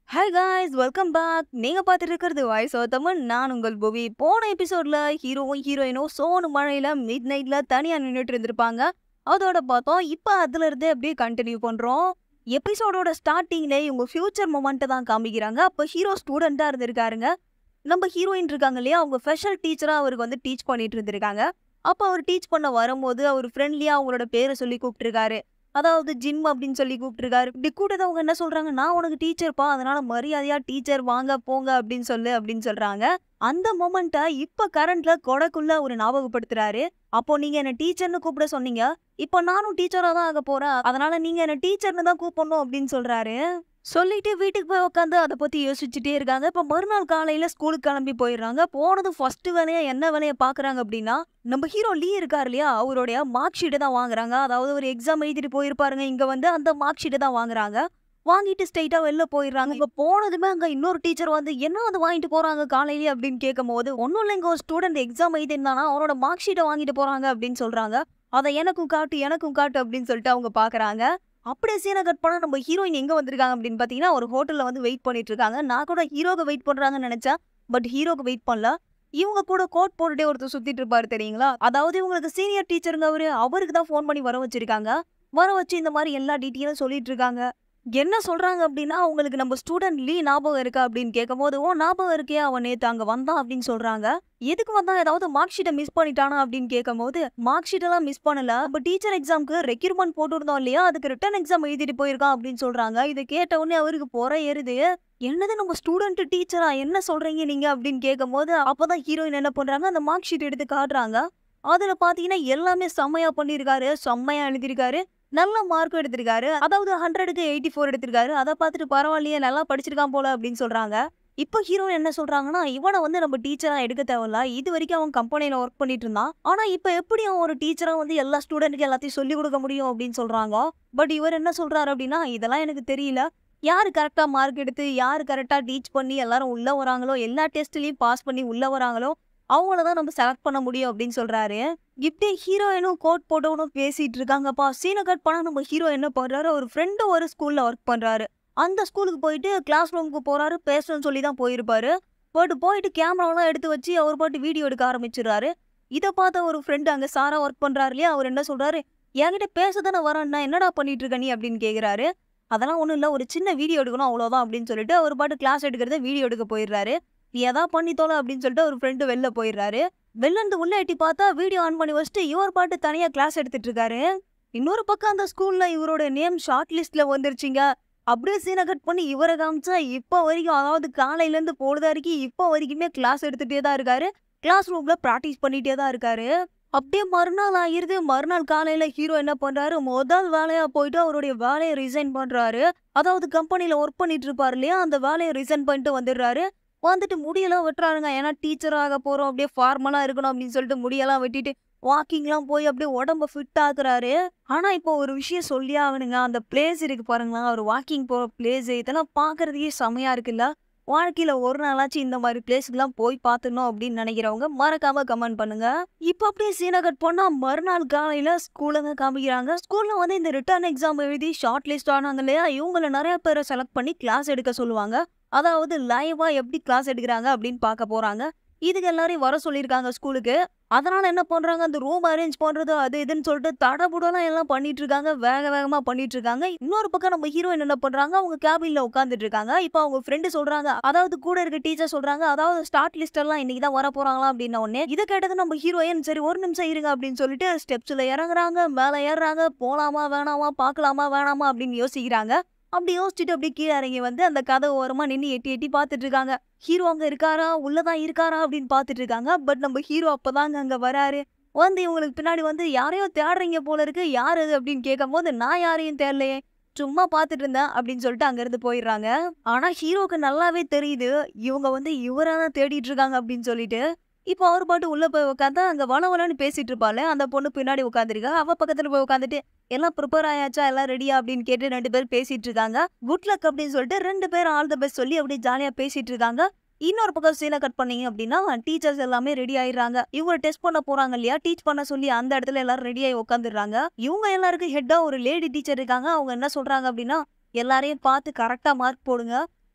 Hi guys welcome back. நீங்க பார்த்துட்டு இருக்கிறது வாய்ஸ் ஆஃப் தமிழ். நான் உங்கள் புவி. போன எபிசோட்ல ஹீரோவும் ஹீரோயினும் சோனு மழையில மிட் நைட்ல தனியா நின்றுட்டு இருந்திருப்பாங்க. அதோட பார்த்தோம். இப்போ அதுல இருந்தே அப்படியே கண்டினியூ பண்றோம். எபிசோடோட ஸ்டார்டிங்ல இவங்க ஃபியூச்சர் மொமெண்ட்டை தான் காமிக்கிறாங்க. அப்போ ஹீரோ ஸ்டூடெண்டா இருந்திருக்காருங்க. நம்ம ஹீரோயின் இருக்காங்க இல்லையா, அவங்க ஸ்பெஷல் டீச்சரா அவருக்கு வந்து டீச் பண்ணிட்டு இருந்திருக்காங்க. அப்போ அவர் டீச் பண்ண வரும்போது அவர் ஃப்ரெண்ட்லியா அவங்களோட பேரை சொல்லி கூப்பிட்டுருக்காரு. அதாவது ஜிம் அப்படின்னு சொல்லி கூப்பிட்டுருக்காரு. இப்படி கூட்டத்தவங்க என்ன சொல்றாங்க, நான் உனக்கு டீச்சர்ப்பா, அதனால மரியாதையா டீச்சர் வாங்க போங்க அப்படின்னு சொல்லு அப்படின்னு சொல்றாங்க. அந்த மொமெண்ட்டை இப்ப கரண்ட்ல கொடைக்குள்ள ஒரு ஞாபகப்படுத்துறாரு. அப்போ நீங்க என்ன டீச்சர்னு கூப்பிட சொன்னீங்க, இப்போ நானும் டீச்சரா தான் ஆக போறேன், அதனால நீங்க என்ன டீச்சர்னு தான் கூப்பிடணும் அப்படின்னு சொல்றாரு. சொல்லிட்டு வீட்டுக்கு போய் உட்காந்து அதை பத்தி யோசிச்சுட்டே இருக்காங்க. இப்ப மறுநாள் காலையில ஸ்கூலுக்கு கிளம்பி போயிடுறாங்க. போனது ஃபர்ஸ்ட் வேலையா என்ன வேலையை பாக்குறாங்க அப்படின்னா, நம்ம ஹீரோ லீ இருக்காரு இல்லையா, அவருடைய மார்க் ஷீட்டை தான் வாங்குறாங்க. அதாவது ஒரு எக்ஸாம் எழுதிட்டு போயிருப்பாருங்க, இங்க வந்து அந்த மார்க் ஷீட்டை தான் வாங்குறாங்க. வாங்கிட்டு ஸ்ட்ரைட்டா வெளில போயிடுறாங்க. இப்ப போனதுமே அங்க இன்னொரு டீச்சர் வந்து என்ன அது வாங்கிட்டு போறாங்க காலையிலேயே அப்படின்னு கேட்கும் போது, ஒன்னும் இல்லை, இங்க ஒரு ஸ்டூடெண்ட் எக்ஸாம் எழுதிருந்தானா அவனோட மார்க் ஷீட்டை வாங்கிட்டு போறாங்க அப்படின்னு சொல்றாங்க. அதை எனக்கும் காட்டு எனக்கும் காட்டு அப்படின்னு சொல்லிட்டு அவங்க பாக்குறாங்க. அப்படியே சீனை கட் பண்ணா நம்ம ஹீரோயின் எங்க வந்திருக்காங்க அப்படின்னு பாத்தீங்கன்னா, ஒரு ஹோட்டல்ல வந்து வெயிட் பண்ணிட்டு இருக்காங்க. நான் கூட ஹீரோக்கு வெயிட் பண்றாங்கன்னு நினைச்சேன். பட் ஹீரோக்கு வெயிட் பண்ணல. இவங்க கூட கோட் போட்டுட்டே ஒருத்தர் சுத்திட்டு இருப்பாரு தெரியுங்களா? அதாவது இவங்களுக்கு சீனியர் டீச்சருங்க அவருக்கு தான் ஃபோன் பண்ணி வர வச்சிருக்காங்க. வர வச்சு இந்த மாதிரி எல்லா டீட்டெயிலும் சொல்லிட்டு இருக்காங்க. என்ன சொல்றாங்க அப்படின்னா, உங்களுக்கு நம்ம ஸ்டூடெண்ட் லீ ஞாபகம் இருக்கா அப்படின்னு கேட்கும்போது, ஓ ஞாபகம் இருக்கே, அவன் நேத்து அங்க வந்தான் அப்படின்னு சொல்றாங்க. எதுக்கு வந்தான், ஏதாவது மார்க் ஷீட்டை மிஸ் பண்ணிட்டானா அப்படின்னு கேட்கும்போது, மார்க் ஷீட் எல்லாம் மிஸ் பண்ணல, அப்ப டீச்சர் எக்ஸாம்க்கு ரெக்யூர்மெண்ட் போட்டுருந்தோம் இல்லையா, அதுக்கு ரிட்டன் எக்ஸாம் எழுதிட்டு போயிருக்கான் அப்படின்னு சொல்றாங்க. இதை கேட்ட உடனே அவருக்கு பொறை ஏறுது. என்னது நம்ம ஸ்டூடெண்ட் டீச்சரா, என்ன சொல்றீங்க நீங்க அப்படின்னு கேட்கும்போது, அப்பதான் ஹீரோயின் என்ன பண்றாங்க, அந்த மார்க் ஷீட் எடுத்து காட்டுறாங்க. அதுல பாத்தீங்கன்னா எல்லாமே செம்மையா பண்ணிருக்காரு, செம்மையா எழுதிருக்காரு, நல்ல மார்க் எடுத்திருக்காரு. அதாவது 100க்கு 84 எடுத்திருக்காரு. அதை பார்த்துட்டு பரவாயில்லையே, நல்லா படிச்சிருக்கான் போல அப்படின்னு சொல்றாங்க. இப்போ ஹீரோ என்ன சொல்றாங்கன்னா, இவனை வந்து நம்ம டீச்சரா எடுக்க தேவையில்ல, இது வரைக்கும் அவன் கம்பெனில ஒர்க் பண்ணிட்டு இருந்தான், ஆனா இப்ப எப்படி அவன் ஒரு டீச்சரா வந்து எல்லா ஸ்டூடெண்ட்டுக்கு எல்லாத்தையும் சொல்லி கொடுக்க முடியும் அப்படின்னு சொல்றாங்க. பட் இவர் என்ன சொல்றாரு அப்படின்னா, இதெல்லாம் எனக்கு தெரியல, யாரு கரெக்டா மார்க் எடுத்து யாரு கரெக்டா டீச் பண்ணி எல்லாரும் உள்ள வராங்களோ, எல்லா டெஸ்ட்லயும் பாஸ் பண்ணி உள்ள வராங்களோ அவங்களதான் நம்ம செலக்ட் பண்ண முடியும் அப்படின்னு சொல்றாரு. இப்படி ஹீரோயினும் கோட் போட்டவனும் பேசிட்டு இருக்காங்கப்பா. சீனை கட் பண்ணா நம்ம ஹீரோ என்ன பண்றாரு, ஒரு ஃப்ரெண்டு ஒரு ஸ்கூல்ல ஒர்க் பண்றாரு. அந்த ஸ்கூலுக்கு போயிட்டு கிளாஸ் ரூமுக்கு போறாரு, பேசணும்னு சொல்லி தான் போயிருப்பாரு. பட் போயிட்டு கேமராவெல்லாம் எடுத்து வச்சு அவர் பாட்டு வீடியோ எடுக்க ஆரம்பிச்சிடுறாரு. இதை பார்த்த ஒரு ஃப்ரெண்டு அங்க சாரா ஒர்க் பண்றாரு இல்லையா, அவர் என்ன சொல்றாரு, என்கிட்ட பேச தானே வரேன்னா என்னடா பண்ணிட்டு இருக்க நீ அப்படின்னு கேக்குறாரு. அதெல்லாம் ஒண்ணும் இல்ல, ஒரு சின்ன வீடியோ எடுக்கணும் அவ்வளவுதான் அப்படின்னு சொல்லிட்டு அவர் பாட்டு கிளாஸ் எடுக்கிறத வீடியோ எடுக்க போயிடுறாரு. நீ எதா பண்ணி தோல அப்படின்னு சொல்லிட்டு ஒரு ஃப்ரெண்டு வெளில போயிடுறாரு. வெளில இருந்து உள்ள எட்டி பார்த்தா வீடியோ ஆன் பண்ணி வச்சுட்டு இவர் பாட்டு தனியா கிளாஸ் எடுத்துட்டு இருக்காரு. இன்னொரு பக்கம் அந்த ஸ்கூல்ல இவரோட நேம் ஷார்ட் லிஸ்ட்ல வந்துருச்சுங்க. அப்படியே சீனை கட் பண்ணி இவரை காமிச்சா இப்போ வரைக்கும், அதாவது காலையில இருந்து பொழுது வரைக்கும் இப்போ வரைக்குமே கிளாஸ் எடுத்துட்டே தான் இருக்காரு. கிளாஸ் ரூம்ல பிராக்டிஸ் பண்ணிட்டே தான் இருக்காரு. அப்படியே மறுநாள் ஆயிருது. மறுநாள் காலையில ஹீரோ என்ன பண்றாரு, முதல் வேலையா போயிட்டு அவருடைய வேலையை ரிசைன் பண்றாரு. அதாவது கம்பெனில ஒர்க் பண்ணிட்டு இருப்பாரு இல்லையா, அந்த வேலையை ரிசைன் பண்ணிட்டு வந்துடுறாரு. வந்துட்டு முடியெல்லாம் வெட்டுறாருங்க. ஏன்னா டீச்சர் ஆக போறோம், அப்படியே ஃபார்மலா இருக்கணும் அப்படின்னு சொல்லிட்டு முடியெல்லாம் வெட்டிட்டு வாக்கிங்லாம் போய் அப்படியே உடம்ப ஃபிட் ஆக்குறாரு. ஆனா இப்போ ஒரு விஷயம் சொல்லியே ஆகணுங்க, அந்த பிளேஸ் இருக்கு பாருங்களா, ஒரு வாக்கிங் போற பிளேஸ், இதெல்லாம் பாக்குறதுக்கே செமையா இருக்குல்ல. வாழ்க்கையில ஒரு நாளாச்சும் இந்த மாதிரி பிளேஸ்க்குலாம் போய் பார்த்துடணும் அப்படின்னு நினைக்கிறவங்க மறக்காம கமெண்ட் பண்ணுங்க. இப்போ அப்படியே சீனை கட் பண்ணா மறுநாள் காலையில ஸ்கூல்ல தான் காமிக்கிறாங்க. ஸ்கூல்ல வந்து இந்த ரிட்டர்ன் எக்ஸாம் எழுதி ஷார்ட் லிஸ்ட் ஆனாங்க இல்லையா, இவங்கள நிறைய பேரை செலக்ட் பண்ணி கிளாஸ் எடுக்க சொல்லுவாங்க. அதாவது லைவா எப்படி கிளாஸ் எடுக்கிறாங்க அப்படின்னு பார்க்க போறாங்க. இதுக்கு எல்லாரையும் வர சொல்லியிருக்காங்க ஸ்கூலுக்கு. அதனால என்ன பண்றாங்க, அந்த ரூம் அரேஞ்ச் பண்றது அது இதுன்னு சொல்லிட்டு தடபுடலாம் எல்லாம் பண்ணிட்டு இருக்காங்க. வேக வேகமா பண்ணிட்டு இருக்காங்க. இன்னொரு பக்கம் நம்ம ஹீரோயின் என்ன பண்றாங்க, அவங்க கேபின்ல உட்காந்துட்டு இருக்காங்க. இப்போ அவங்க ஃப்ரெண்டு சொல்றாங்க, அதாவது கூட இருக்க டீச்சர் சொல்றாங்க, அதாவது ஸ்டார்ட் லிஸ்ட் எல்லாம் இன்னைக்கு தான் வர போறாங்களா அப்படின்ன உடனே இதை கேட்டது நம்ம ஹீரோயின், சரி ஒரு நிமிஷம் இருங்க அப்படின்னு சொல்லிட்டு ஸ்டெப்ஸ்ல இறங்குறாங்க, மேல ஏறுறாங்க. போலாமா வேணாமா, பாக்கலாமா வேணாமா அப்படின்னு யோசிக்கிறாங்க. அப்படி யோசிச்சுட்டு அப்படியே கீழே இறங்கி வந்து அந்த கதவு ஓரமா நின்று எட்டி எட்டி பார்த்துட்டு இருக்காங்க. ஹீரோ அங்க இருக்காரா, உள்ளதான் இருக்காரா அப்படின்னு பார்த்துட்டு இருக்காங்க. பட் நம்ம ஹீரோ அப்பதாங்க அங்க வராரு. வந்து இவங்களுக்கு பின்னாடி வந்து யாரையோ தேடுறீங்க போல இருக்கு, யாரு அது அப்படின்னு கேட்கும் போது, நான் யாரையும் தேடலையே, சும்மா பார்த்துட்டு இருந்தேன் அப்படின்னு சொல்லிட்டு அங்க இருந்து போயிடுறாங்க. ஆனா ஹீரோக்கு நல்லாவே தெரியுது இவங்க வந்து இவராதான் தேடிட்டு இருக்காங்க அப்படின்னு சொல்லிட்டு. இப்போ அவர் பாட்டு உள்ள போய் உட்காந்தா அங்க வளவலன்னு பேசிட்டு இருப்பாள் அந்த பொண்ணு, பின்னாடி உட்காந்துருக்கா. அவ பக்கத்துல போய் உட்காந்துட்டு எல்லாம் ப்ரிப்பேர் ஆயாச்சா, எல்லாம் ரெடியா அப்படின்னு கேட்டு 2 பேர் பேசிட்டு இருக்காங்க. குட் லக் அப்படின்னு சொல்லிட்டு 2 பேர் ஆல் த பெஸ்ட் சொல்லி அப்படியே ஜாலியா பேசிட்டு இருக்காங்க. இன்னொரு பக்கம் சீனை கட் பண்ணீங்க அப்படின்னா, டீச்சர்ஸ் எல்லாமே ரெடி ஆயிடுறாங்க. இவங்க டெஸ்ட் பண்ண போறாங்க இல்லையா, டீச் பண்ண சொல்லி அந்த இடத்துல எல்லாரும் ரெடி ஆகி உட்காந்துடுறாங்க. இவங்க எல்லாருக்கும் ஹெட்டா ஒரு லேடி டீச்சர் இருக்காங்க. அவங்க என்ன சொல்றாங்க அப்படின்னா, எல்லாரையும் பார்த்து கரெக்டா மார்க் போடுங்க,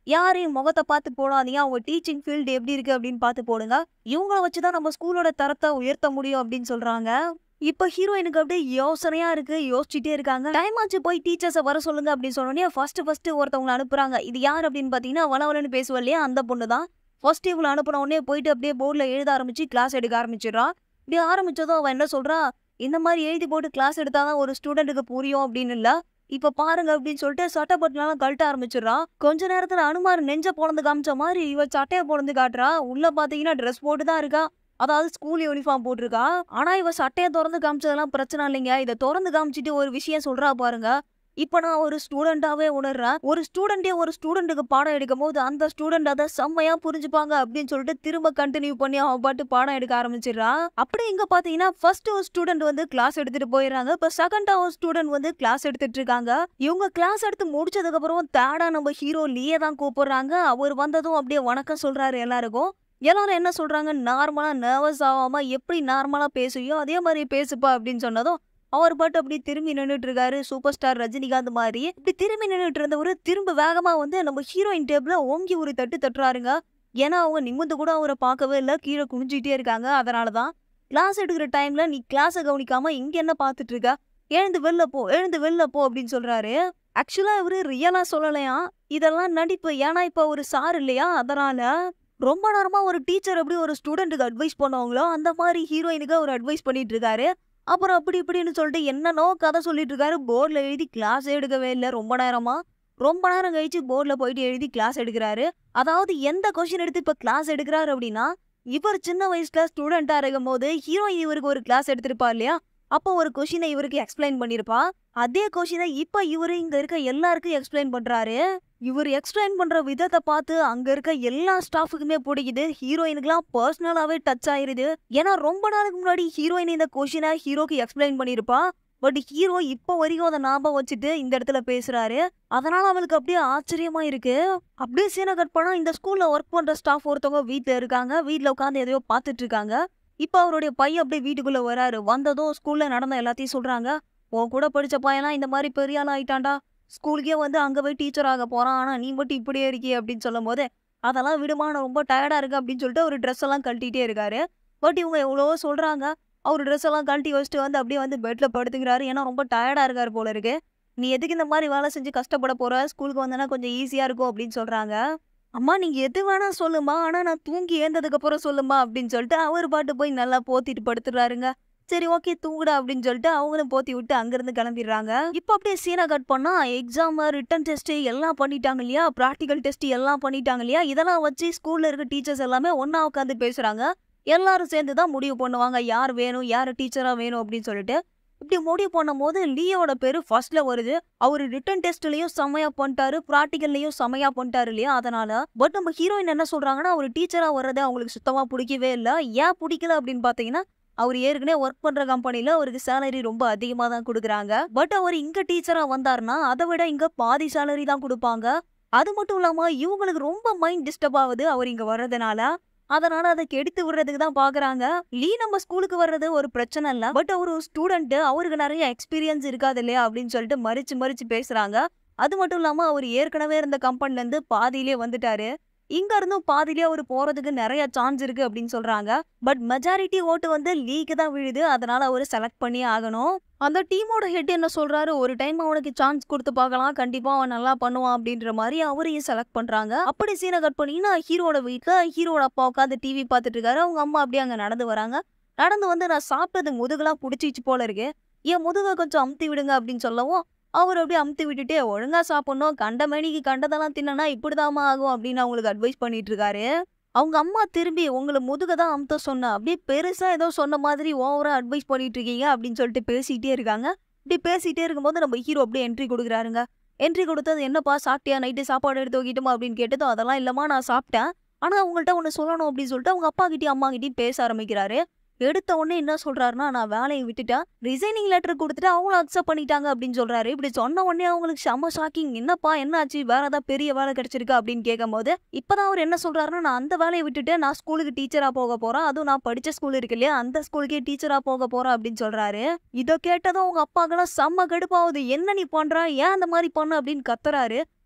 யாரையும் முகத்தை பார்த்து போடாதீங்க. அவங்க டீச்சிங் ஃபீல்டு எப்படி இருக்கு அப்படின்னு பார்த்து போடுங்க. இவங்கள வச்சு தான் நம்ம ஸ்கூலோட தரத்தை உயர்த்த முடியும் அப்படின்னு சொல்றாங்க. இப்ப ஹீரோயினுக்கு அப்படியே யோசனையா இருக்கு. யோசிச்சுட்டே இருக்காங்க. டைம் ஆச்சு போய் டீச்சர்ஸை வர சொல்லுங்க அப்படின்னு சொன்னோடனே ஃபர்ஸ்ட் ஒருத்தவங்களை அனுப்புறாங்க. இது யார் அப்படின்னு பார்த்தீங்கன்னா வளவலன்னு பேசுவா இல்லையா அந்த பொண்ணு தான். ஃபர்ஸ்ட் இவங்களை அனுப்பின உடனே போயிட்டு அப்படியே போர்டில் எழுத ஆரம்பிச்சு கிளாஸ் எடுக்க ஆரம்பிச்சிடுறா. இப்படி ஆரம்பிச்சதும் அவன் என்ன சொல்றா, இந்த மாதிரி எழுதி போட்டு கிளாஸ் எடுத்தாதான் ஒரு ஸ்டூடெண்ட்டுக்கு புரியும் அப்படின்னு இல்ல. இப்ப பாருங்க அப்படின்னு சொல்லிட்டு சட்டை பட்டெல்லாம் கழட்ட ஆரம்பிச்சிடுறா. கொஞ்ச நேரத்துல அனுமார் நெஞ்ச பொழந்து காமிச்ச மாதிரி இவ சட்டையை பொழந்து காட்டுறா. உள்ள பாத்தீங்கன்னா ட்ரெஸ் போட்டு தான் இருக்கா. அதாவது ஸ்கூல் யூனிஃபார்ம் போட்டிருக்கா. ஆனா இவ சட்டையை திறந்து காமிச்சதெல்லாம் பிரச்சனை இல்லைங்க. இதை திறந்து காமிச்சிட்டு ஒரு விஷயம் சொல்றா பாருங்க. இப்ப நான் ஒரு ஸ்டூடெண்டாவே உணர்றேன். ஒரு ஸ்டூடெண்டே ஒரு ஸ்டூடெண்ட்டுக்கு பாடம் எடுக்கும் போது அந்த ஸ்டூடெண்ட் அதை செம்மையா புரிஞ்சுப்பாங்க அப்படின்னு சொல்லிட்டு திரும்ப கண்டினியூ பண்ணி அவன் பாட்டு பாடம் எடுக்க ஆரம்பிச்சிடறா. அப்படி இங்க பாத்தீங்கன்னா ஃபர்ஸ்ட் ஒரு ஸ்டூடெண்ட் வந்து கிளாஸ் எடுத்துட்டு போயிடுறாங்க. இப்ப செகண்டா ஒரு ஸ்டூடெண்ட் வந்து கிளாஸ் எடுத்துட்டு இருக்காங்க. இவங்க கிளாஸ் எடுத்து முடிச்சதுக்கு அப்புறம் தேடா நம்ம ஹீரோ லீயே தான் கூப்பிடுறாங்க. அவர் வந்ததும் அப்படியே வணக்கம் சொல்றாரு எல்லாருக்கும். எல்லாரும் என்ன சொல்றாங்க, நார்மலா நர்வஸ் ஆகாம எப்படி நார்மலா பேசுவியோ அதே மாதிரி பேசுப்பா அப்படின்னு சொன்னதும் அவர் பாட்டு அப்படி திரும்பி நின்றுட்டு இருக்காரு. சூப்பர் ஸ்டார் ரஜினிகாந்த் மாதிரி இப்படி திரும்பி நின்றுட்டு இருந்தவரு திரும்ப வேகமா வந்து நம்ம ஹீரோயின் டேபிள ஓங்கி ஒரு தட்டு தட்டுறாருங்க. ஏன்னா அவங்க நிமிந்து கூட அவரை பார்க்கவே இல்லை, கீழே குனிஞ்சிட்டே இருக்காங்க. அதனாலதான் கிளாஸ் எடுக்கிற டைம்ல நீ கிளாஸை கவனிக்காம இங்க என்ன பார்த்துட்டு இருக்க, எழுந்து வெளில போ அப்படின்னு சொல்றாரு. ஆக்சுவலா இவரு ரியலா சொல்லலையா, இதெல்லாம் நடிப்பு. ஏன்னா இப்ப ஒரு சார் இல்லையா, அதனால ரொம்ப நேரமா ஒரு டீச்சர் எப்படி ஒரு ஸ்டூடெண்ட்டுக்கு அட்வைஸ் பண்ணுவாங்களோ அந்த மாதிரி ஹீரோயினுக்கு அவர் அட்வைஸ் பண்ணிட்டு இருக்காரு. அப்புறம் அப்படி இப்படின்னு சொல்லிட்டு என்னன்னோ கதை சொல்லிட்டு இருக்காரு. போர்டில் எழுதி கிளாஸ் எடுக்கவே இல்லை ரொம்ப நேரமா. ரொம்ப நேரம் கழிச்சு போர்டில் போயிட்டு எழுதி கிளாஸ் எடுக்கிறாரு. அதாவது எந்த கொஸ்டின் எடுத்து இப்ப கிளாஸ் எடுக்கிறாரு அப்படின்னா, இவர் சின்ன வயசுல ஸ்டூடெண்டா இருக்கும் போது ஹீரோயின் இவருக்கு ஒரு கிளாஸ் எடுத்திருப்பா இல்லையா, அப்போ ஒரு கொஸ்டினை இவருக்கு எக்ஸ்பிளைன் பண்ணிருப்பா. அதே கொஸ்டினை இப்ப இவரு இங்க இருக்க எல்லாருக்கும் எக்ஸ்பிளைன் பண்றாரு. இவர் எக்ஸ்பிளைன் பண்ற விதத்தை பார்த்து அங்க இருக்க எல்லா ஸ்டாஃபுக்குமே பிடிக்குது. ஹீரோயினுக்குலாம் பர்சனலாவே டச் ஆயிருது. ஏன்னா ரொம்ப நாளுக்கு முன்னாடி ஹீரோயின் இந்த கொஸ்டினை ஹீரோக்கு எக்ஸ்பிளைன் பண்ணிருப்பா. பட் ஹீரோ இப்போ வரைக்கும் அதை ஞாபகம் வச்சுட்டு இந்த இடத்துல பேசுறாரு. அதனால அவளுக்கு அப்படியே ஆச்சரியமா இருக்கு. அப்படியே சீனை கட் பண்ணா இந்த ஸ்கூல்ல ஒர்க் பண்ற ஸ்டாஃப் ஒருத்தவங்க வீட்டுல இருக்காங்க. வீட்டுல உட்காந்து எதையோ பார்த்துட்டு இருக்காங்க. இப்ப அவருடைய பையன் அப்படியே வீட்டுக்குள்ள வராரு. வந்ததும் ஸ்கூல்ல நடந்த எல்லாத்தையும் சொல்றாங்க. உன் கூட படிச்ச பையன்லாம் இந்த மாதிரி பெரிய ஆள் ஆயிட்டான்டா, ஸ்கூலுக்கே வந்து அங்க போய் டீச்சர் ஆக போறான், ஆனா நீ மட்டும் இப்படியே இருக்கியே அப்படின்னு சொல்லும் போது, அதெல்லாம் விடுமா, நான் ரொம்ப டயர்டா இருக்கு அப்படின்னு சொல்லிட்டு ஒரு ட்ரெஸ் எல்லாம் கழட்டிட்டே இருக்காரு. பட் இவங்க எவ்வளவோ சொல்றாங்க. அவர் ட்ரெஸ் எல்லாம் கழட்டி வச்சுட்டு வந்து அப்படியே வந்து பெட்ல படுத்துக்கிறாரு. ஏன்னா ரொம்ப டயர்டா இருக்காரு போல இருக்கு. நீ எதுக்கு இந்த மாதிரி வேலை செஞ்சு கஷ்டப்பட போற, ஸ்கூலுக்கு வந்தனா கொஞ்சம் ஈஸியா இருக்கும் அப்படின்னு சொல்றாங்க. அம்மா நீங்க எது வேணா சொல்லுமா, ஆனா நான் தூங்கி ஏந்ததுக்கு அப்புறம் சொல்லுமா அப்படின்னு சொல்லிட்டு அவர் பாட்டு போய் நல்லா போத்திட்டு படுத்துறாருங்க. சரி ஓகே தூங்குடா அப்படின்னு சொல்லிட்டு அவங்களும் போத்தி விட்டு அங்கிருந்து கிளம்பிடுறாங்க. இப்ப அப்படியே சீனா கட் பண்ணா எக்ஸாம், ரிட்டன் டெஸ்ட் எல்லாம் பண்ணிட்டாங்க இல்லையா, பிராக்டிகல் டெஸ்ட் எல்லாம் பண்ணிட்டாங்க இல்லையா, இதெல்லாம் வச்சு ஸ்கூல்ல இருக்க டீச்சர்ஸ் எல்லாமே ஒன்னா உட்காந்து பேசுறாங்க. எல்லாரும் சேர்ந்து தான் முடிவு பண்ணுவாங்க யார் வேணும், யார் டீச்சரா வேணும் அப்படின்னு சொல்லிட்டு. இப்படி முடிவு பண்ணும் போது லியோட பேரு ஃபர்ஸ்ட்ல வருது. அவரு ரிட்டன் டெஸ்ட்லயும் செமையா பண்ணிட்டாரு, பிராக்டிகல்லையும் செமையா பண்ணிட்டாரு இல்லையா, அதனால. பட் நம்ம ஹீரோயின் என்ன சொல்றாங்கன்னா, அவர் டீச்சரா வர்றது அவங்களுக்கு சுத்தமா பிடிக்கவே இல்லை. ஏன் பிடிக்கல அப்படின்னு பாத்தீங்கன்னா, அவர் ஏற்கனவே ஒர்க் பண்ற கம்பெனில அவருக்கு சேலரி ரொம்ப அதிகமா தான் கொடுக்குறாங்க. பட் அவர் இங்க டீச்சரா வந்தாருன்னா அதை விட இங்க பாதி சேலரி தான் கொடுப்பாங்க. அது மட்டும் இல்லாம இவங்களுக்கு ரொம்ப மைண்ட் டிஸ்டர்ப் ஆகுது அவர் இங்க வர்றதுனால. அதனால அதை கெடுத்து விடுறதுக்கு தான் பாக்குறாங்க. லீ நம்ம ஸ்கூலுக்கு வர்றது ஒரு பிரச்சனை இல்ல, பட் அவர் ஒரு ஸ்டூடெண்ட், அவருக்கு நிறைய எக்ஸ்பீரியன்ஸ் இருக்காது இல்லையா அப்படின்னு சொல்லிட்டு மறிச்சு பேசுறாங்க. அது மட்டும் இல்லாம அவர் ஏற்கனவே இருந்த கம்பெனில இருந்து பாதியிலே வந்துட்டாரு. இங்க இருந்தும் பாதியிலே அவர் போறதுக்கு நிறைய சான்ஸ் இருக்கு அப்படின்னு சொல்றாங்க. பட் மெஜாரிட்டி ஓட்டு வந்து லீக்கு தான் விழுது. அதனால அவரு செலக்ட் பண்ணி ஆகணும். அந்த டீமோட ஹெட் என்ன சொல்றாரு, ஒரு டைம் அவனுக்கு சான்ஸ் கொடுத்து பார்க்கலாம், கண்டிப்பா அவன் நல்லா பண்ணுவான் அப்படின்ற மாதிரி அவரையும் செலக்ட் பண்றாங்க. அப்படி சீனை கட் பண்ணீங்கன்னா ஹீரோட வீட்டுல ஹீரோட அப்பா உட்காந்து டிவி பார்த்துட்டு இருக்காரு. அவங்க அம்மா அப்படியே அங்க நடந்து வராங்க. நடந்து வந்து நான் சாப்பிட்டது முதுகெல்லாம் புடிச்சிச்சு போல இருக்கு, என் முதுக கொஞ்சம் அமுத்தி விடுங்க அப்படின்னு சொல்லவும் அவர் அப்படியே அமுத்தி விட்டுட்டு ஒழுங்கா சாப்பிடணும், கண்ட மேனிக்கு கண்டதெல்லாம் தின்னா இப்படிதாமா ஆகும் அப்படின்னு அவங்களுக்கு அட்வைஸ் பண்ணிட்டு இருக்காரு. அவங்க அம்மா திரும்பி உங்களை முதுக தான் அமுத்த சொன்ன, அப்படியே பெருசா ஏதோ சொன்ன மாதிரி ஓவரா அட்வைஸ் பண்ணிட்டு இருக்கீங்க அப்படின்னு சொல்லிட்டு பேசிட்டே இருக்காங்க. இப்படி பேசிட்டே இருக்கும்போது நம்ம ஹீரோ அப்படியே என்ட்ரி கொடுக்குறாருங்க. என்ட்ரி கொடுத்தது, என்னப்பா சாப்பிட்டியா, நைட்டு சாப்பாடு எடுத்து வைக்கிட்டுமா அப்படின்னு கேட்டதும், அதெல்லாம் இல்லம்மா நான் சாப்பிட்டேன், ஆனா அவங்கள்ட்ட ஒன்று சொல்லணும் அப்படின்னு சொல்லிட்டு அவங்க அப்பா கிட்டயும் அம்மா கிட்டயும் பேச ஆரம்பிக்கிறாரு. எடுத்த உடனே என்ன சொல்றாருன்னா, நான் வேலையை விட்டுட்டேன், ரிசைனிங் லெட்டர் கொடுத்துட்டு அவங்களும் அக்செப்ட் பண்ணிட்டாங்க அப்படின்னு சொல்றாரு. இப்படி சொன்ன உடனே அவங்களுக்கு செம்ம ஷாக்கிங். என்னப்பா என்னாச்சு, வேற ஏதாவது பெரிய வேலை கிடைச்சிருக்கா அப்படின்னு கேட்கும் போது இப்பதான் அவர் என்ன சொல்றாருன்னா, நான் அந்த வேலையை விட்டுட்டு நான் ஸ்கூலுக்கு டீச்சரா போக போறேன், அதுவும் நான் படிச்ச ஸ்கூல் இருக்கு இல்லையா அந்த ஸ்கூலுக்கே டீச்சரா போக போறேன் அப்படின்னு சொல்றாரு. இதை கேட்டதும் உங்க அப்பாக்கெல்லாம் செம்ம கடுப்பாகுது. என்ன நீ பண்ற, ஏன் அந்த மாதிரி பண்ண அப்படின்னு கத்துறாரு.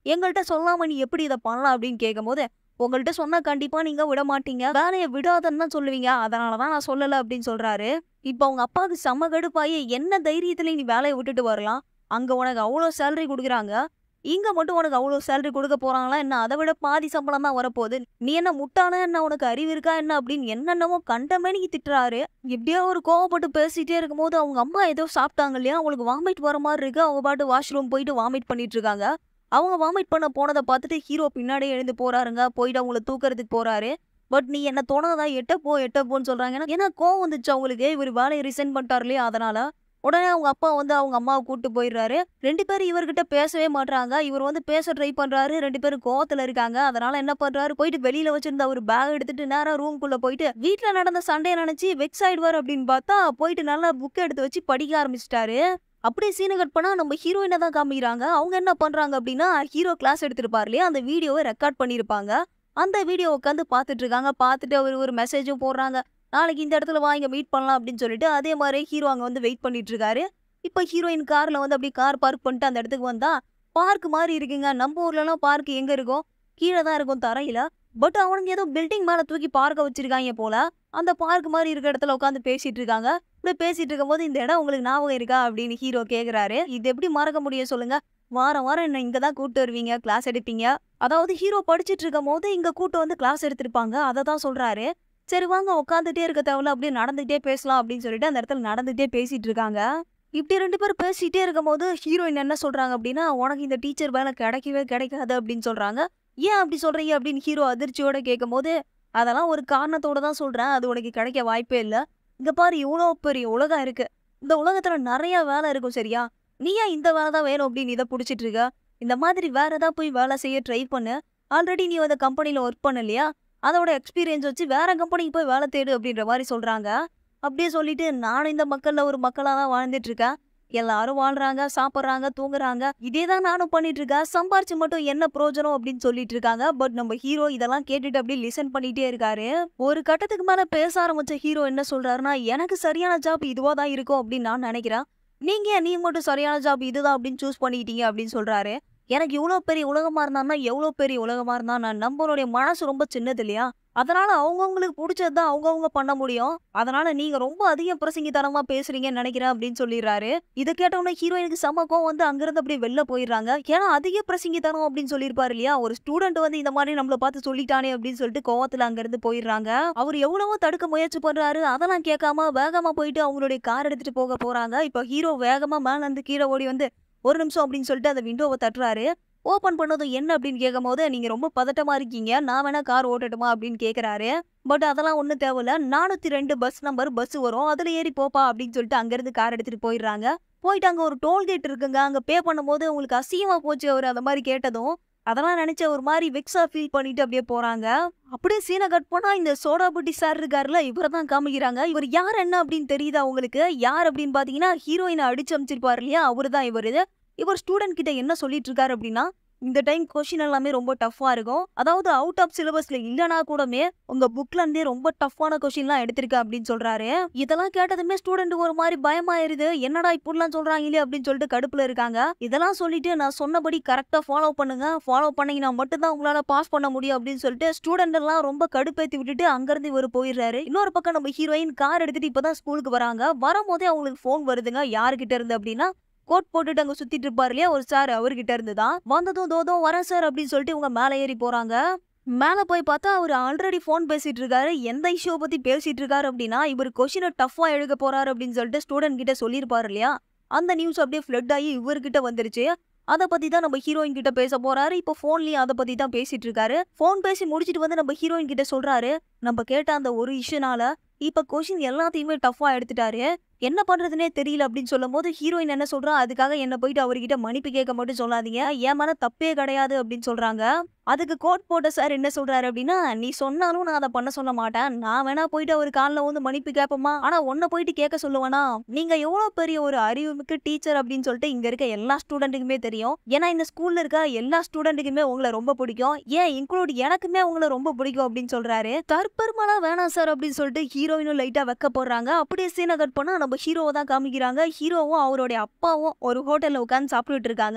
எங்கள்ட்ட சொல்லாம நீ எப்படி இத பண்ணலாம் அப்படின்னு கேட்கும்போது, உங்கள்ட்ட சொன்னா கண்டிப்பா நீங்க விட மாட்டீங்க. வேலைய விடாதன்னு தான் சொல்லுவீங்க. அதனால தான் நான் சொல்லல அப்படின்னு சொல்றாரு. இப்ப அவங்க அப்பாவுக்கு செம்ம கடுப்பாயி, என்ன தைரியத்துல நீ வேலைய விட்டுட்டு வரலாம்? அங்க உனக்கு அவ்ளோ சேலரி குடுக்குறாங்க. இங்க மட்டும் உனக்கு அவ்ளோ சேலரி குடுக்க போறாங்களா என்ன? அத விட பாதி சம்பளம் தான் வரப்போகுது. நீ என்ன முட்டாளா என்ன? உனக்கு அறிவு இருக்கா என்ன? அப்படின்னு என்னென்னமோ கண்டமேனிக்கு திட்டுறாரு. இப்படியே ஒரு கோவப்பட்டு பேசிட்டே இருக்கும்போது, அவங்க அம்மா ஏதோ சாப்பிட்டாங்க இல்லையா? அவங்களுக்கு வாமிட் வர மாரி இருக்கு. அவங்க பாட்டு வாஷ்ரூம் போயிட்டு வாமிட் பண்ணிட்டு இருக்காங்க. அவங்க வாமிட் பண்ண போனத பார்த்துட்டு ஹீரோ பின்னாடியே எழுந்து போறாருங்க. போயிட்டு அவங்கள தூக்கறதுக்கு போறாரு. பட் நீ என்ன தொடாத எட்ட போன்னு சொல்றாங்க. ஏன்னா கோவம் வந்துச்சு அவங்களுக்கு. இவரு வேலைய ரிசைன் பண்ணிட்டாரு இல்லையா? அதனால. உடனே அவங்க அப்பா வந்து அவங்க அம்மாவ கூட்டு போயிடுறாரு. 2 பேரும் இவர்கிட்ட பேசவே மாட்றாங்க. இவர் வந்து பேச ட்ரை பண்றாரு. 2 பேரும் கோவத்துல இருக்காங்க. அதனால என்ன பண்றாரு, போயிட்டு வெளியில வச்சிருந்த ஒரு பேக் எடுத்துட்டு நேரா ரூம்குள்ள போயிட்டு, வீட்ல நடந்த சண்டைய நினைச்சு வெக்ஸ் ஆயிடுவாரு அப்படின்னு பார்த்தா, போயிட்டு நல்லா புக் எடுத்து வச்சு படிக்க ஆரம்பிச்சுட்டாரு. அப்படியே சீன கட் பண்ணா நம்ம ஹீரோயின தான் காமிக்கிறாங்க. அவங்க என்ன பண்றாங்க அப்படின்னா, ஹீரோ கிளாஸ் எடுத்திருப்பாரு இல்லையா? அந்த வீடியோவ ரெக்கார்ட் பண்ணியிருப்பாங்க. அந்த வீடியோ உட்காந்து பார்த்துட்டு இருக்காங்க. பார்த்துட்டு அவரு ஒரு மெசேஜும் போடுறாங்க. நாளைக்கு இந்த இடத்துல வா இங்க மீட் பண்ணலாம் அப்படின்னு சொல்லிட்டு, அதே மாரி ஹீரோ அங்க வந்து வெயிட் பண்ணிட்டு இருக்காரு. இப்ப ஹீரோயின் கார்ல வந்து அப்படியே கார் பார்க் பண்ணிட்டு அந்த இடத்துக்கு வந்தா, பார்க் மாரி இருக்குங்க. நம்ம ஊர்லலாம் பார்க் எங்க இருக்கும்? கீழ தான் இருக்கும் தரையில. பட் அவனுங்க ஏதோ பில்டிங் மேல தூக்கி பார்க்க வச்சிருக்காய்ங்க போல. அந்த பார்க் மாரி இருக்க இடத்துல உட்காந்து பேசிட்டு இருக்காங்க. இப்படி பேசிட்டு இருக்கும்போது, "இந்த இடம் உங்களுக்கு ஞாபகம் இருக்கா?" அப்படின்னு ஹீரோ கேக்குறாரு. இது எப்படி மறக்க முடியும் சொல்லுங்க? வாரம் வாரம் என்ன இங்க தான் கூட்டு வருவீங்க, கிளாஸ் எடுப்பீங்க. அதாவது ஹீரோ படிச்சுட்டு இருக்கும்போது இங்க கூட்டு வந்து கிளாஸ் எடுத்திருப்பாங்க. அத தான் சொல்றாரு. சரி வாங்க உட்காந்துட்டே இருக்க தேவையில்ல. அப்படியே நடந்துகிட்டே பேசலாம் அப்படின்னு சொல்லிட்டு அந்த இடத்துல நடந்துகிட்டே பேசிட்டு இருக்காங்க. இப்படி 2 பேரும் பேசிட்டே இருக்கும்போது ஹீரோயின் என்ன சொல்றாங்க அப்படின்னா, "உனக்கு இந்த டீச்சர் வேலை கிடைக்கவே கிடைக்காது" அப்படின்னு சொல்றாங்க. "ஏன் அப்படி சொல்றீங்க?" அப்படின்னு ஹீரோ அதிர்ச்சியோட கேட்கும்போது, "அதெல்லாம் ஒரு காரணத்தோட தான் சொல்றேன். அது உனக்கு கிடைக்க வாய்ப்பே இல்ல. இங்க பாரு இவ்ளோ பெரிய உலகம் இருக்கு. இந்த உலகத்துல நெறைய வேலை இருக்கும் சரியா? நீ ஏன் இந்த வேலை தான் வேணும் அப்படின்னு இத புடிச்சிட்டு இருக்க? இந்த மாதிரி வேற ஏதாவது போய் வேலை செய்ய ட்ரை பண்ணு. ஆல்ரெடி நீ அந்த கம்பெனில ஒர்க் பண்ணலையா? அதோட எக்ஸ்பீரியன்ஸ் வச்சு வேற கம்பெனிக்கு போய் வேலை தேடு" அப்படின்ற மாரி சொல்றாங்க. அப்படியே சொல்லிட்டு, "நானும் இந்த மக்கள்ல ஒரு மக்களா தான் வாழ்ந்துட்டு இருக்கேன். எல்லாரும் வாழ்றாங்க, சாப்பிடுறாங்க, தூங்குறாங்க. இதே தான் நானும் பண்ணிட்டு இருக்கேன். சம்பாரிச்சு மட்டும் என்ன பிரயோஜனம்?" அப்படின்னு சொல்லிட்டு இருக்காங்க. பட் நம்ம ஹீரோ இதெல்லாம் கேட்டுட்டு அப்படியே லிசன் பண்ணிட்டே இருக்காரு. ஒரு கட்டத்துக்கு மேல பேச ஆரம்பிச்ச ஹீரோ என்ன சொல்றாருன்னா, "எனக்கு சரியான ஜாப் இதுவா தான் இருக்கும் அப்படின்னு நான் நினைக்கிறேன். நீங்க ஏன் நீங்க மட்டும் சரியான ஜாப் இதுதான் அப்படின்னு சூஸ் பண்ணிக்கிட்டீங்க?" அப்படின்னு சொல்றாரு. எனக்கு இவ்ளோ பெரிய உலகமா இருந்தான்னா, எவ்ளோ பெரிய உலகமா இருந்தா நான் நம்மளுடைய மனசு ரொம்ப சின்னது இல்லையா? அதனால அவங்கவங்களுக்கு புடிச்சது தான் அவங்கவங்க பண்ண முடியும். அதனால நீங்க ரொம்ப அதிக பிரசங்கித்தனமா பேசுறீங்கன்னு நினைக்கிறேன் அப்படின்னு சொல்லிடுறாரு. இத கேட்டவுடனே ஹீரோயினுக்கு செம கோவம் வந்து அங்கிருந்து அப்படியே வெளில போயிடுறாங்க. ஏன்னா அதிக பிரசங்கித்தனம் அப்படின்னு சொல்லியிருப்பாரு இல்லையா? ஒரு ஸ்டூடண்ட் வந்து இந்த மாரி நம்மள பார்த்து சொல்லிட்டானே அப்படின்னு சொல்லிட்டு கோவத்துல அங்கிருந்து போயிடுறாங்க. அவரு எவ்வளவோ தடுக்க முயற்சி பண்றாரு. அதெல்லாம் கேட்காம வேகமா போயிட்டு அவங்களுடைய கார் எடுத்துட்டு போறாங்க. இப்ப ஹீரோ வேகமா மேல இருந்து கீழ ஓடி வந்து, "ஒரு நிமிஷம்" அப்படின்னு சொல்லிட்டு அந்த விண்டோவ தட்டுறாரு. ஓப்பன் பண்ணதும் என்ன அப்படின்னு கேட்கும்போது, "நீங்க ரொம்ப பதட்டமா இருக்கீங்க. நான் வேணா கார் ஓட்டட்டுமா?" அப்படின்னு கேட்குறாரு. பட் அதெல்லாம் ஒண்ணும் தேவையில்ல. 402 பஸ் நம்பர் பஸ் வரும். அதுல ஏறி போப்பா அப்படின்னு சொல்லிட்டு அங்கிருந்து கார் எடுத்துட்டு போயிடுறாங்க. போயிட்டு அங்க ஒரு டோல்கேட் இருக்குங்க. அங்க பே பண்ணும்போது உங்களுக்கு அசிங்கமா போச்சு அவரு அந்த மாரி கேட்டதும். அதெல்லாம் நினைச்சு ஒரு மாரி வெக்ஸா ஃபீல் பண்ணிட்டு அப்படியே போறாங்க. அப்படியே சீன கட் பண்ணா இந்த சோடா புட்டி சார் இருக்காருல்ல, இவர தான் காமிக்கிறாங்க. இவர் யார் என்ன அப்படின்னு தெரியுதா உங்களுக்கு? யார் அப்படின்னு பார்த்தீங்கன்னா, ஹீரோயின அடிச்சு அமிச்சிருப்பாரு இல்லையா? அவரு தான் இவரு. இவர் ஸ்டூடண்ட் கிட்ட என்ன சொல்லிட்டு இருக்காரு அப்படின்னா, இந்த டைம் கொஸ்டின் எல்லாமே ரொம்ப டஃப்பா இருக்கும். அதாவது அவுட் ஆஃப் சிலபஸ்ல இல்லனா கூடமே உங்க புக்ல இருந்தே ரொம்ப டஃப்பான கொஸ்டின்லாம் எடுத்திருக்கேன் அப்படின்னு சொல்றாரு. இதெல்லாம் கேட்டதுமே ஸ்டூடண்ட் ஒரு மாதிரி பயமாயிருது. என்னடா இப்படிலாம் சொல்றாங்களே அப்படின்னு சொல்லிட்டு கடுப்புல இருக்காங்க. இதெல்லாம் சொல்லிட்டு நான் சொன்னபடி கரெக்ட்டா ஃபாலோ பண்ணுங்க. ஃபாலோ பண்ணீங்கன்னா மட்டும் தான் உங்களால பாஸ் பண்ண முடியும் அப்படின்னு சொல்லிட்டு ஸ்டூடண்ட் எல்லாம் ரொம்ப கடுப்பேத்தி விட்டுட்டு அங்கிருந்து இவரு போயிடுறாரு. இன்னொரு பக்கம் நம்ம ஹீரோயின் கார் எடுத்துட்டு இப்பதான் ஸ்கூலுக்கு வராங்க. வரும்போதே அவங்களுக்கு ஃபோன் வருதுங்க. யாருகிட்ட இருந்து அப்படின்னா, கோட் போட்டுட்டு அங்க சுத்திட்டு இருப்பாரு இல்லையா ஒரு சார், அவர்கிட்ட இருந்து தான். வந்ததும் தோ வரேன் சார் அப்படின்னு சொல்லிட்டு இவங்க மேல ஏறி போறாங்க. மேல போய் பார்த்தா அவரு ஆல்ரெடி ஃபோன் பேசிட்டு இருக்காரு. எந்த இஷ்யூவ பத்தி பேசிட்டு இருக்காரு அப்படின்னா, இவரு கொஸ்டின டஃப்பா எழுத போறாரு அப்படின்னு சொல்லிட்டு ஸ்டூடண்ட் கிட்ட சொல்லியிருப்பாரு இல்லையா? அந்த நியூஸ் அப்படியே ஃப்ளட் ஆகி இவர்கிட்ட வந்துருச்சு. அத பத்தி தான் நம்ம ஹீரோயின் கிட்ட பேச போறாரு. இப்போ ஃபோன்லயும் அத பத்தி தான் பேசிட்டு இருக்காரு. ஃபோன் பேசி முடிச்சிட்டு வந்து நம்ம ஹீரோயின் கிட்ட சொல்றாரு, "நம்ம கேட்ட அந்த ஒரு இஷ்யூனால இப்ப கொஸ்டின் எல்லாத்தையுமே டஃப்பா எடுத்துட்டாரு. என்ன பண்றதுன்னே தெரியல" அப்படின்னு சொல்லும்போது ஹீரோயின் என்ன சொல்றா, "அதுக்காக என்ன போயிட்டு அவர்கிட்ட மன்னிப்பு கேட்க மட்டும் சொல்லாதீங்க. என் மேல தப்பே கிடையாது" அப்படின்னு சொல்றாங்க. அதுக்கு கோட் போட்ட சார் என்ன சொல்றாரு அப்படின்னா, "நீ சொன்னாலும் நான் அத பண்ண சொல்ல மாட்டேன். நான் வேணா போயிட்டு அவர் கால்ல விழுந்து மன்னிப்பு கேட்பேம்மா. ஆனா உன்ன போயிட்டு கேட்க சொல்லுவேனா? நீங்க எவ்வளவு பெரிய ஒரு அறிவுமிக்க டீச்சர் அப்படின்னு சொல்லிட்டு இங்க இருக்க எல்லா ஸ்டூடெண்ட்டுக்குமே தெரியும். ஏன்னா இந்த ஸ்கூல்ல இருக்க எல்லா ஸ்டூடெண்ட்டுக்குமே உங்கள ரொம்ப பிடிக்கும். ஏன் இன்க்ளூட் எனக்குமே உங்கள ரொம்ப பிடிக்கும்" அப்படின்னு சொல்றாரு. தற்பெருமைலாம் வேணாம் சார் அப்படின்னு சொல்லிட்டு ஹீரோயினும் லைட்டா வெட்கப்படுறாங்க. அப்படியே சீனை கட் பண்ணா நம்ம ஹீரோவை தான் காமிக்கிறாங்க. ஹீரோவும் அவருடைய அப்பாவும் ஒரு ஹோட்டல்ல உட்கார்ந்து சாப்பிட்டுட்டு இருக்காங்க.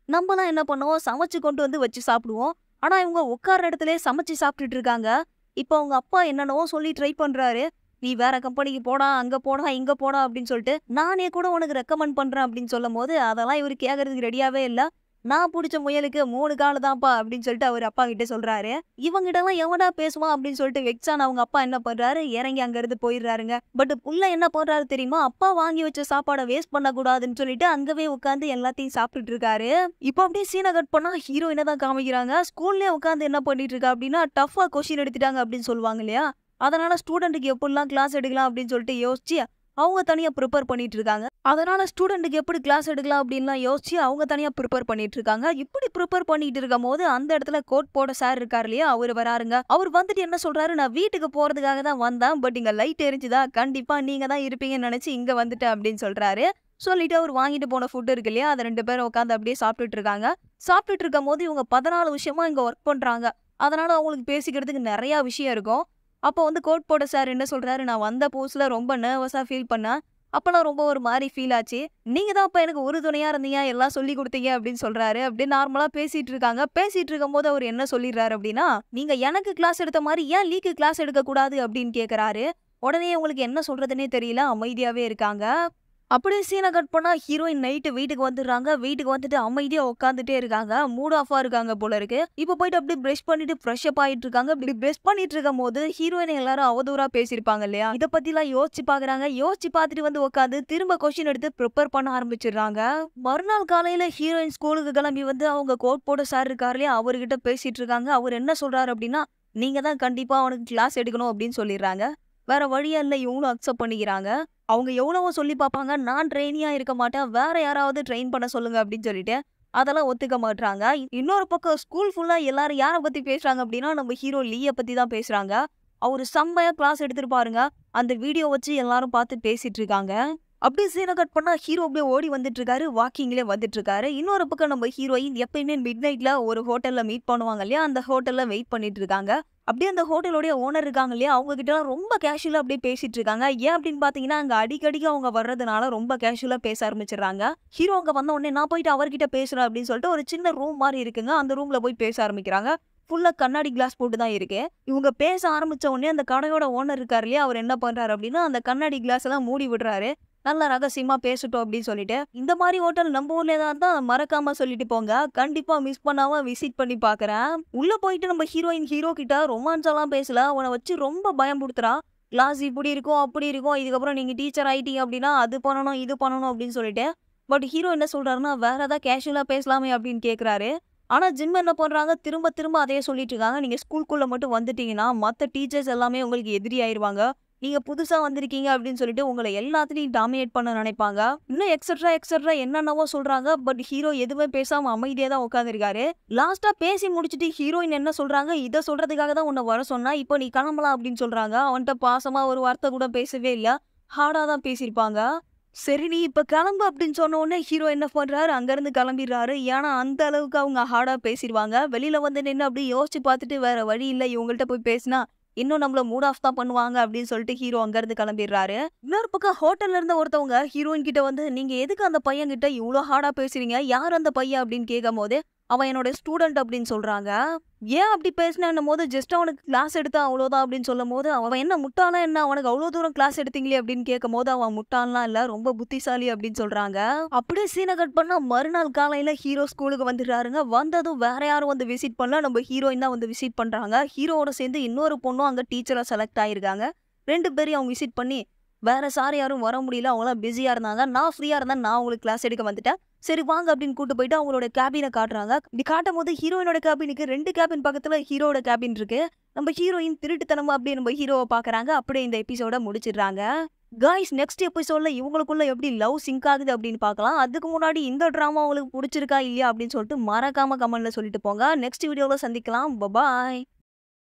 நம்மலாம் என்ன பண்ணுவோம், சமைச்சு கொண்டு வந்து வச்சு சாப்பிடுவோம். ஆனா இவங்க உட்கார்ற இடத்துலயே சமைச்சு சாப்பிட்டுட்டு இருக்காங்க. இப்போ அவங்க அப்பா என்னென்னவோ சொல்லி ட்ரை பண்றாரு. "நீ வேற கம்பெனிக்கு போடா, அங்க போடா, இங்க போடா" அப்படின்னு சொல்லிட்டு, "நானே கூட உனக்கு ரெக்கமெண்ட் பண்றேன்" அப்படின்னு சொல்லும்போது, அதெல்லாம் இவரு கேட்கறதுக்கு ரெடியாவே இல்ல. "நான் புடிச்ச முயலுக்கு 3 காலு தான்ப்பா" அப்படின்னு சொல்லிட்டு அவரு அப்பா கிட்ட சொல்றாரு. இவங்கிட்டலாம் எவன்டா பேசுவான் அப்படின்னு சொல்லிட்டு வெக்ஸ் ஆன அவங்க அப்பா என்ன பண்றாரு, இறங்கி அங்கிருந்து போயிடுறாருங்க. பட் புள்ள என்ன பண்றாரு தெரியுமா? அப்பா வாங்கி வச்ச சாப்பாட வேஸ்ட் பண்ணக்கூடாதுன்னு சொல்லிட்டு அங்கவே உட்கார்ந்து எல்லாத்தையும் சாப்பிட்டுட்டு இருக்காரு. இப்போ அப்படியே சீன கட் பண்ணா ஹீரோயின தான் காமிக்கிறாங்க. ஸ்கூல்லயே உட்கார்ந்து என்ன பண்ணிட்டு இருக்கா அப்படின்னா, டஃப்பா கொஸ்டின் எடுத்துட்டாங்க அப்படின்னு சொல்லுவாங்க இல்லையா? அதனால ஸ்டூடண்ட்டுக்கு எப்படிலாம் கிளாஸ் எடுக்கலாம் அப்படின்னு சொல்லிட்டு யோசிச்சு, அவங்க தனியா ப்ரிப்பேர் பண்ணிட்டு இருக்காங்க. அதனால ஸ்டூடண்ட்டுக்கு எப்படி கிளாஸ் எடுக்கலாம் அப்படின்லாம் யோசிச்சு, அவங்க தனியா ப்ரிப்பேர் பண்ணிட்டு இருக்காங்க. இப்படி ப்ரிப்பேர் பண்ணிட்டு இருக்கும்போது, அந்த இடத்துல கோட் போட சார் இருக்காரு இல்லையா? அவரு வராருங்க. அவர் வந்துட்டு என்ன சொல்றாரு, "நான் வீட்டுக்கு போறதுக்காக தான் வந்தேன். பட் இங்க லைட் எரிஞ்சுதா, கண்டிப்பா நீங்க தான் இருப்பீங்கன்னு நினைச்சு இங்க வந்துட்டேன்" அப்படின்னு சொல்றாரு. சொல்லிட்டு அவர் வாங்கிட்டு போன ஃபுட் இருக்கு இல்லையா? அத 2 பேரும் உட்கார்ந்து அப்படியே சாப்பிட்டுட்டு இருக்காங்க. சாப்பிட்டுட்டு இருக்கும்போது இவங்க 14 வருஷமா இங்க ஒர்க் பண்றாங்க. அதனால அவங்களுக்கு பேசிக்கிறதுக்கு நெறைய விஷயம் இருக்கும். அப்போ வந்து கோட் போட சார் என்ன சொல்றாரு, "நான் வந்த புதுசுல ரொம்ப நர்வஸா ஃபீல் பண்ணேன். அப்பலாம் ரொம்ப ஒரு மாரி ஃபீல் ஆச்சு. நீங்க தான் அப்ப எனக்கு உறுதுணையா இருந்தீங்க. எல்லாம் சொல்லிக் குடுத்தீங்க" அப்படின்னு சொல்றாரு. அப்படியே நார்மலா பேசிட்டு இருக்காங்க. பேசிட்டு இருக்கும்போது அவரு என்ன சொல்லிடுறாரு அப்படின்னா, "நீங்க எனக்கு கிளாஸ் எடுத்த மாரி ஏன் லீக்கு கிளாஸ் எடுக்கக்கூடாது?" அப்படின்னு கேட்கறாரு. உடனே அவங்களுக்கு என்ன சொல்றதுன்னே தெரியல. அமைதியாவே இருக்காங்க. அப்படியே சீன கட் பண்ணா ஹீரோயின் நைட்டு வீட்டுக்கு வந்துடுறாங்க. வீட்டுக்கு வந்துட்டு அமைதியா உட்காந்துட்டே இருக்காங்க. மூட் ஆஃபா இருக்காங்க போல இருக்கு. இப்ப போயிட்டு அப்படியே பிரஷ் பண்ணிட்டு ஃப்ரெஷ் அப் ஆயிட்டு இருக்காங்க. இப்படி பிரஷ் பண்ணிட்டு இருக்கும்போது ஹீரோயினை எல்லாரும் அவதூறா பேசியிருப்பாங்க இல்லையா? இத பத்திலாம் யோசிச்சு பாக்குறாங்க. யோசிச்சு பார்த்துட்டு வந்து உட்காந்து திரும்ப கொஸ்டின் எடுத்து ப்ரிப்பேர் பண்ண ஆரம்பிச்சிடுறாங்க. மறுநாள் காலையில ஹீரோயின் ஸ்கூலுக்கு கிளம்பி வந்து அவங்க கோட் போட சார் இருக்காரு இல்லையா? அவர்கிட்ட பேசிட்டு இருக்காங்க. அவர் என்ன சொல்றாரு அப்படின்னா, "நீங்க தான் கண்டிப்பா அவனுக்கு கிளாஸ் எடுக்கணும்" அப்படின்னு சொல்லிடுறாங்க. வேற வழியே இல்ல. இவங்களும் அக்செப்ட் பண்ணிக்கிறாங்க. அவங்க எவ்வளவோ சொல்லி பார்ப்பாங்க. நான் ட்ரெய்னியா இருக்க மாட்டேன். வேற யாராவது ட்ரெயின் பண்ண சொல்லுங்க அப்படின்னு சொல்லிட்டு, அதெல்லாம் ஒத்துக்க மாட்றாங்க. இன்னொரு பக்கம் ஸ்கூல் ஃபுல்லா எல்லாரும் யார பத்தி பேசுறாங்க அப்படின்னா, நம்ம ஹீரோ லீய பத்தி தான் பேசுறாங்க. அவரு செம்மையா கிளாஸ் எடுத்திருப்பாருங்க. அந்த வீடியோ வச்சு எல்லாரும் பார்த்து பேசிட்டு இருக்காங்க. அப்படியே சீன கட் பண்ணா ஹீரோ அப்படியே ஓடி வந்துட்டு இருக்காரு. வாக்கிங்லயே வந்துட்டு இருக்காரு. இன்னொரு பக்கம் நம்ம ஹீரோயின் எப்பயுமே மிட் நைட்ல ஒரு ஹோட்டல்ல மீட் பண்ணுவாங்க இல்லையா? அந்த ஹோட்டல்ல வெயிட் பண்ணிட்டு இருக்காங்க. அப்படியே அந்த ஹோட்டலோடைய ஓனர் இருக்காங்க இல்லையா? அவங்க கிட்டலாம் ரொம்ப கேஷுவலா அப்படியே பேசிட்டு இருக்காங்க. ஏன் அப்படின்னு பார்த்தீங்கன்னா, அங்க அடிக்கடிக்கு அவங்க வர்றதுனால ரொம்ப கேஷுவலா பேச ஆரம்பிச்சுடுறாங்க. ஹீரோ அங்க வந்த உடனே நான் போயிட்டு அவர்கிட்ட பேசுறேன் அப்படின்னு சொல்லிட்டு ஒரு சின்ன ரூம் மாரி இருக்குங்க. அந்த ரூம்ல போய் பேச ஆரம்பிக்கிறாங்க. ஃபுல்லா கண்ணாடி கிளாஸ் போட்டு தான் இருக்கு. இவங்க பேச ஆரம்பிச்ச உடனே அந்த கடையோட ஓனர் இருக்காரு இல்லையா? அவர் என்ன பண்றாரு அப்படின்னா, அந்த கண்ணாடி கிளாஸ் எல்லாம் மூடி விடுறாரு. நல்லா ரகசியமா பேசட்டும் அப்படின்னு சொல்லிட்டு. இந்த மாரி ஹோட்டல் நம்ம ஊர்ல ஏதாவது இருந்தா மறக்காம சொல்லிட்டு போங்க. கண்டிப்பா மிஸ் பண்ணாம விசிட் பண்ணி பார்க்குறேன். உள்ள போயிட்டு நம்ம ஹீரோயின் ஹீரோ கிட்ட ரொமான்ஸ் எல்லாம் பேசல. அவன வச்சு ரொம்ப பயம்புடுத்துறா. கிளாஸ் இப்படி இருக்கும், அப்படி இருக்கும். இதுக்கப்புறம் நீங்க டீச்சர் ஆயிட்டீங்க அப்படின்னா, அது பண்ணணும், இது பண்ணணும் அப்படின்னு சொல்லிட்டு. பட் ஹீரோ என்ன சொல்றாருன்னா, வேற ஏதாவது கேஷுவலா பேசலாமே அப்படின்னு கேட்குறாரு. ஆனா ஜிம் என்ன பண்றாங்க, திரும்ப திரும்ப அதையே சொல்லிட்டு இருக்காங்க. நீங்க ஸ்கூலுக்குள்ள மட்டும் வந்துட்டீங்கன்னா, மத்த டீச்சர்ஸ் எல்லாமே உங்களுக்கு எதிரி ஆயிருவாங்க. நீங்க புதுசா வந்திருக்கீங்க அப்படின்னு சொல்லிட்டு உங்கள எல்லாத்துலயும் டாமினேட் பண்ண நினைப்பாங்க. இன்னும் எக்ஸெட்ரா எக்ஸெட்ரா என்னென்னவோ சொல்றாங்க. பட் ஹீரோ எதுவுமே பேசாம அமைதியா தான் உட்கார்ந்திருக்காரு. லாஸ்ட்டா பேசி முடிச்சுட்டு ஹீரோயின் என்ன சொல்றாங்க, "இத சொல்றதுக்காக தான் உன்ன வர சொன்னா. இப்போ நீ கிளம்பலாம்" அப்படின்னு சொல்றாங்க. அவன்ட்ட பாசமா ஒரு வார்த்தை கூட பேசவே இல்ல. ஹார்டா தான் பேசியிருப்பாங்க. சரி நீ இப்ப கிளம்பு அப்படின்னு சொன்ன உடனே ஹீரோ என்ன பண்றாரு, அங்கிருந்து கிளம்பிடுறாரு. ஏன்னா அந்த அளவுக்கு அவங்க ஹார்டா பேசிருவாங்க. வெளியில வந்து நின்னு அப்படியே யோசிச்சு பார்த்துட்டு வேற வழி இல்ல இவங்கள்ட்ட போய் பேசினா இன்னும் நம்மள மூட் ஆஃப் தான் பண்ணுவாங்க அப்படின்னு சொல்லிட்டு ஹீரோ அங்கிருந்து கிளம்பிடுறாரு. இன்னொரு பக்கம் ஹோட்டல்ல இருந்த ஒருத்தவங்க ஹீரோயின் கிட்ட வந்து, "நீங்க எதுக்கு அந்த பையன் கிட்ட இவ்ளோ ஹார்டா பேசுறீங்க? யார் அந்த பையன்?" அப்படின்னு கேட்கும்போது, "அவன் என்னோட ஸ்டூடண்ட்" அப்படின்னு சொல்றாங்க. ஏன் அப்படி பேசினேன்னும்போது, "ஜஸ்ட் அவனுக்கு கிளாஸ் எடுத்தா அவ்வளோதான்" அப்படின்னு சொல்லும்போது, "அவன் என்ன முட்டாளா என்ன? அவனுக்கு அவ்வளோ தூரம் கிளாஸ் எடுத்தீங்களே" அப்படின்னு கேட்கும்போது, "அவன் முட்டாள்லாம் இல்ல, ரொம்ப புத்திசாலி" அப்படின்னு சொல்றாங்க. அப்படியே சீன கட் பண்ணா மறுநாள் காலையில ஹீரோ ஸ்கூலுக்கு வந்துடுறாருங்க. வந்ததும் வேற யாரும் வந்து விசிட் பண்ணல. நம்ம ஹீரோயின் தான் வந்து விசிட் பண்றாங்க. ஹீரோவோட சேர்ந்து இன்னொரு பொண்ணும் அங்க டீச்சரா செலக்ட் ஆயிருக்காங்க. 2 பேரையும் அவங்க விசிட் பண்ணி, "வேற சார் யாரும் வர முடியல. அவங்கலாம் பிஸியா இருந்தாங்க. நான் ஃப்ரீயா இருந்தேன். நான் உங்களுக்கு கிளாஸ் எடுக்க வந்துட்டேன். சரி வாங்க" அப்படின்னு கூட்டு போயிட்டு அவங்களோட கேபின காட்டுறாங்க. இப்படி காட்டும்போது ஹீரோயினோட கேபினுக்கு 2 கேபின் பக்கத்துல ஹீரோவோட கேபின் இருக்கு. நம்ம ஹீரோயின் திருட்டுத்தனமா அப்படியே நம்ம ஹீரோவ பாக்குறாங்க. அப்படியே இந்த எபிசோட முடிச்சிடுறாங்க. காய்ஸ் நெக்ஸ்ட் எபிசோட்ல இவங்களுக்குள்ள எப்படி லவ் சிங்க் ஆகுது அப்படின்னு பார்க்கலாம். அதுக்கு முன்னாடி இந்த டிராமா உங்களுக்கு பிடிச்சிருக்கா இல்லையா அப்படின்னு சொல்லிட்டு மறக்காம கமெண்ட்ல சொல்லிட்டு போங்க. நெக்ஸ்ட் வீடியோல சந்திக்கலாம். பபாய்.